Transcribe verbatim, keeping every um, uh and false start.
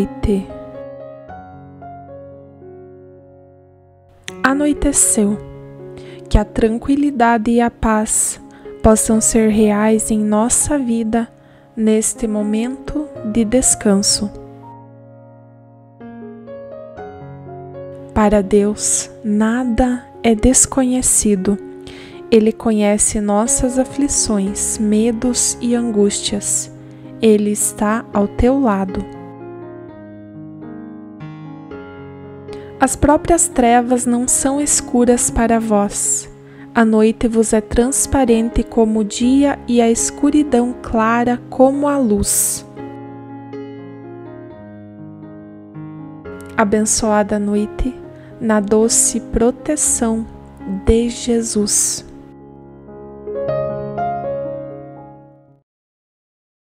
noite. Anoiteceu. Que a tranquilidade e a paz possam ser reais em nossa vida neste momento de descanso. Para Deus, nada é desconhecido. Ele conhece nossas aflições, medos e angústias. Ele está ao teu lado. As próprias trevas não são escuras para vós. A noite vos é transparente como o dia e a escuridão clara como a luz. Abençoada noite, na doce proteção de Jesus.